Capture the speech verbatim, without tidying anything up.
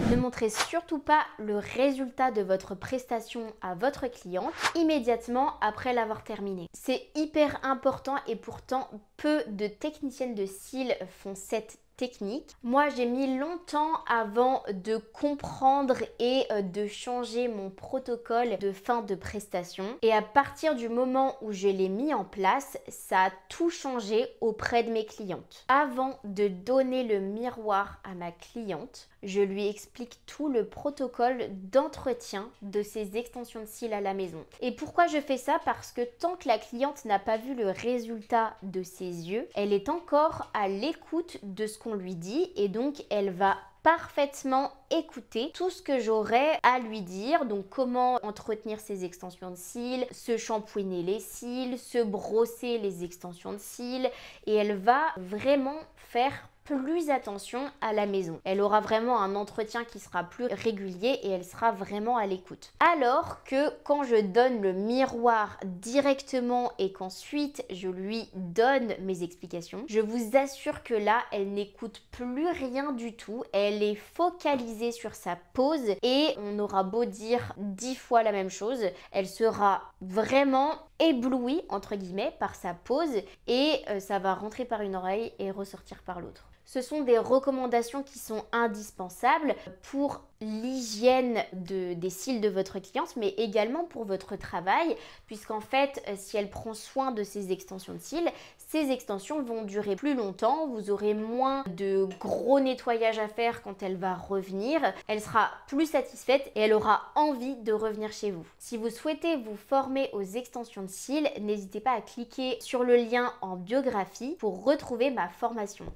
Ne montrez surtout pas le résultat de votre prestation à votre cliente immédiatement après l'avoir terminée. C'est hyper important et pourtant peu de techniciennes de cils font cette technique. Moi, j'ai mis longtemps avant de comprendre et de changer mon protocole de fin de prestation. Et à partir du moment où je l'ai mis en place, ça a tout changé auprès de mes clientes. Avant de donner le miroir à ma cliente, je lui explique tout le protocole d'entretien de ses extensions de cils à la maison. Et pourquoi je fais ça? Parce que tant que la cliente n'a pas vu le résultat de ses yeux, elle est encore à l'écoute de ce qu'on lui dit et donc elle va parfaitement écouter tout ce que j'aurais à lui dire, donc comment entretenir ses extensions de cils, se shampouiner les cils, se brosser les extensions de cils, et elle va vraiment faire plus attention à la maison. Elle aura vraiment un entretien qui sera plus régulier et elle sera vraiment à l'écoute. Alors que quand je donne le miroir directement et qu'ensuite je lui donne mes explications, je vous assure que là, elle n'écoute plus rien du tout. Elle est focalisée sur sa pose et on aura beau dire dix fois la même chose, elle sera vraiment éblouie entre guillemets par sa pose et euh, ça va rentrer par une oreille et ressortir par l'autre. Ce sont des recommandations qui sont indispensables pour l'hygiène de, des cils de votre cliente, mais également pour votre travail, puisqu'en fait, si elle prend soin de ses extensions de cils, ces extensions vont durer plus longtemps, vous aurez moins de gros nettoyage à faire quand elle va revenir, elle sera plus satisfaite et elle aura envie de revenir chez vous. Si vous souhaitez vous former aux extensions de cils, n'hésitez pas à cliquer sur le lien en biographie pour retrouver ma formation.